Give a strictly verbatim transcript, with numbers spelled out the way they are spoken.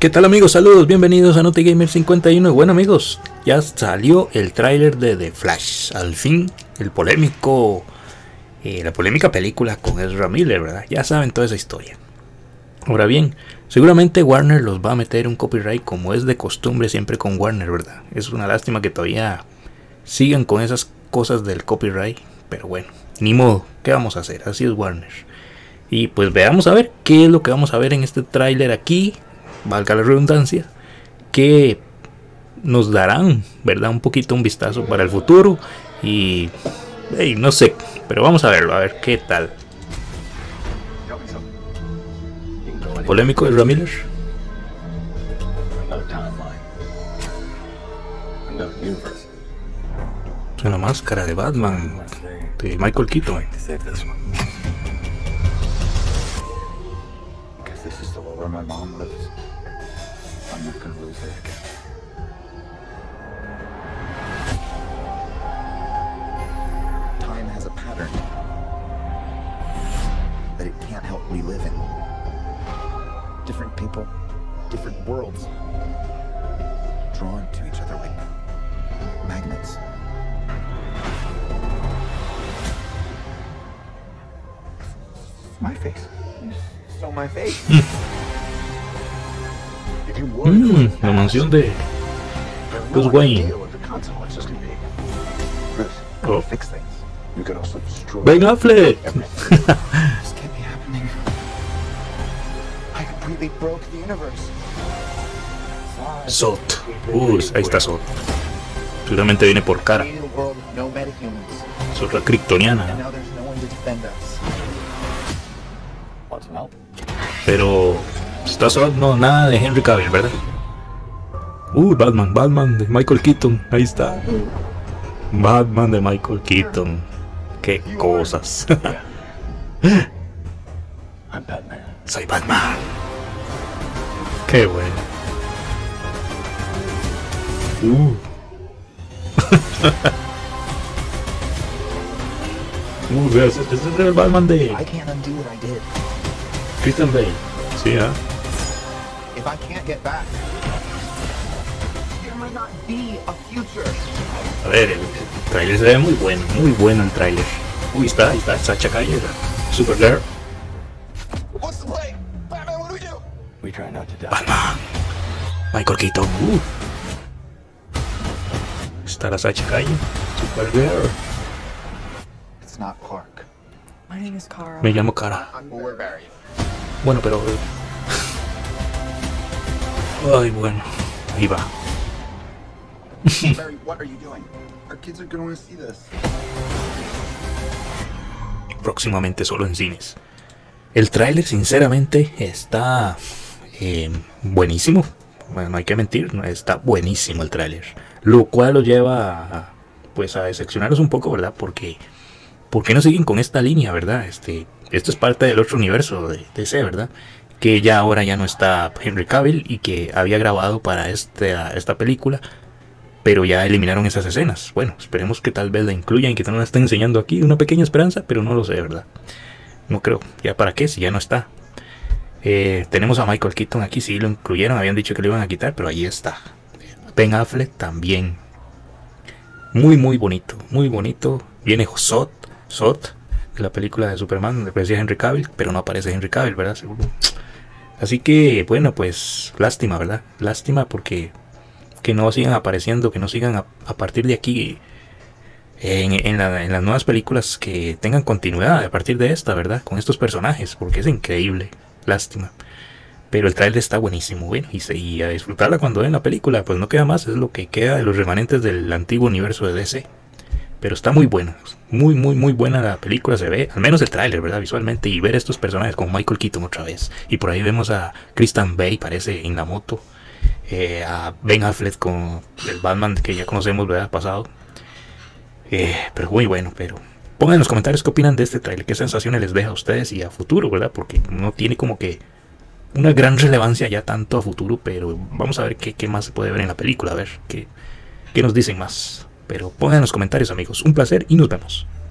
¿Qué tal amigos? Saludos, bienvenidos a NotiGamer cincuenta y uno. Bueno amigos, ya salió el tráiler de The Flash. Al fin, el polémico, eh, la polémica película con Ezra Miller, ¿verdad? Ya saben toda esa historia. Ahora bien, seguramente Warner los va a meter un copyright como es de costumbre siempre con Warner, ¿verdad? Es una lástima que todavía sigan con esas cosas del copyright, pero bueno, ni modo, ¿qué vamos a hacer? Así es Warner. Y pues veamos a ver qué es lo que vamos a ver en este tráiler aquí, valga la redundancia, que nos darán, ¿verdad? Un poquito un vistazo para el futuro y hey, no sé, pero vamos a verlo, a ver qué tal. Polémico de Ezra Miller. Es una máscara de Batman de Michael Keaton. My mom lives. I'm not gonna lose her again. Time has a pattern that it can't help reliving. Different people, different worlds, drawn to each other like magnets. My face. So my face. Mmm, la mansión de Bruce Wayne. Oh. Ben Affleck. Zod. Uh, ahí está Zod. Seguramente viene por cara. Es otra kryptoniana. Pero está Zod, no, nada de Henry Cavill, ¿verdad? Uh, Batman, Batman de Michael Keaton, ahí está. Batman de Michael Keaton. Qué cosas. Soy Batman. Qué bueno. Uh. uh, ese es el Batman de Christian Bale. Sí, ¿eh? A ver, el trailer se ve muy bueno, muy bueno el trailer. Uy, está, ahí está, Sacha Calle, Supergirl. Batman, Michael Keaton. Uh. Está la Sacha Calle, Supergirl. Me llamo Kara. Bueno, pero... Ay, bueno, ahí va. Próximamente solo en cines. El tráiler sinceramente está eh, buenísimo. Bueno, no hay que mentir, está buenísimo el tráiler. Lo cual lo lleva a, pues a decepcionarnos un poco, ¿verdad? Porque ¿por qué no siguen con esta línea, verdad? Este, esto es parte del otro universo de D C, ¿verdad? Que ya ahora ya no está Henry Cavill y que había grabado para esta, esta película, pero ya eliminaron esas escenas. Bueno, esperemos que tal vez la incluyan y que no la estén enseñando aquí. Una pequeña esperanza, pero no lo sé, ¿verdad? No creo. ¿Ya para qué? Si ya no está. Eh, tenemos a Michael Keaton aquí, sí lo incluyeron, habían dicho que lo iban a quitar, pero ahí está. Ben Affleck también. Muy, muy bonito, muy bonito. Viene Zod, Zod, de la película de Superman, donde aparecía Henry Cavill, pero no aparece Henry Cavill, ¿verdad? Seguro. Así que, bueno, pues, lástima, ¿verdad? Lástima porque que no sigan apareciendo, que no sigan a, a partir de aquí en, en, la, en las nuevas películas, que tengan continuidad a partir de esta, ¿verdad? Con estos personajes, porque es increíble. Lástima. Pero el trailer está buenísimo, bueno, y, y a disfrutarla cuando ven la película, pues no queda más, es lo que queda de los remanentes del antiguo universo de D C. Pero está muy buena, muy muy muy buena la película, se ve, al menos el tráiler, ¿verdad? Visualmente, y ver estos personajes con Michael Keaton otra vez. Y por ahí vemos a Christian Bale, parece, en la moto. Eh, a Ben Affleck con el Batman que ya conocemos, ¿verdad? Pasado. Eh, pero muy bueno, pero... Pongan en los comentarios qué opinan de este tráiler, qué sensaciones les deja a ustedes y a futuro, ¿verdad? Porque no tiene como que una gran relevancia ya tanto a futuro, pero vamos a ver qué, qué más se puede ver en la película, a ver qué, qué nos dicen más. Pero pongan en los comentarios amigos, un placer y nos vemos.